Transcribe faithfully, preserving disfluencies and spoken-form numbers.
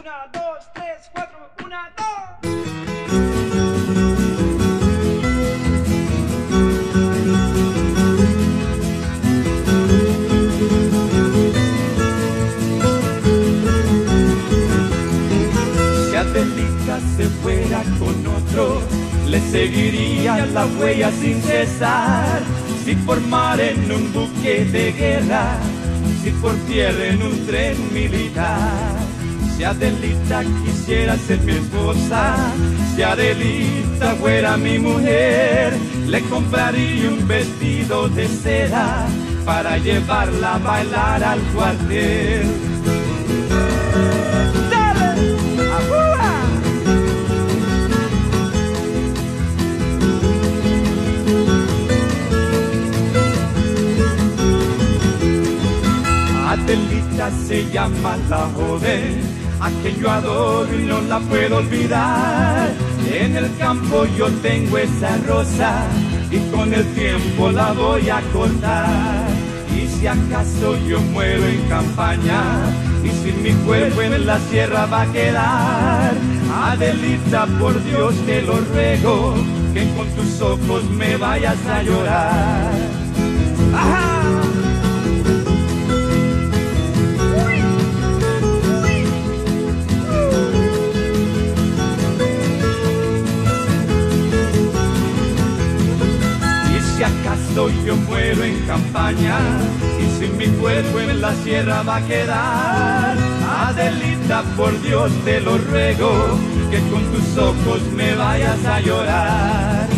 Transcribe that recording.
Una, dos, tres, cuatro, una, dos. Si Adelita se fuera con otro, le seguiría la huella sin cesar. Si por mar en un buque de guerra, si por tierra en un tren militar. Si Adelita quisiera ser mi esposa, si Adelita fuera mi mujer, le compraría un vestido de seda para llevarla a bailar al cuartel. Adelita se llama la joven, a quien yo adoro y no la puedo olvidar. En el campo yo tengo esa rosa y con el tiempo la voy a cortar. Y si acaso yo muero en campaña y si mi cuerpo en la sierra va a quedar, Adelita, por Dios te lo ruego, que con tus ojos me vayas a llorar. ¡Ajá! Si acaso yo muero en campaña y si mi cuerpo en la sierra va a quedar, Adelita, por Dios te lo ruego, que con tus ojos me vayas a llorar.